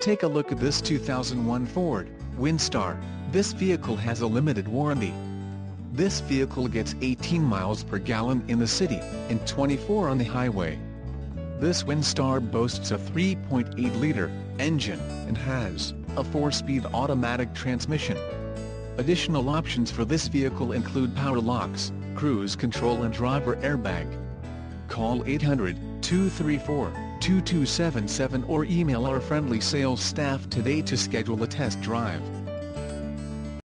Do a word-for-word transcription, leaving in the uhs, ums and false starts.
Take a look at this two thousand one Ford Windstar. This vehicle has a limited warranty. This vehicle gets eighteen miles per gallon in the city, and twenty-four on the highway. This Windstar boasts a three point eight liter engine, and has a four-speed automatic transmission. Additional options for this vehicle include power locks, cruise control and driver airbag. Call eight hundred, two three four, two two seven seven or email our friendly sales staff today to schedule a test drive.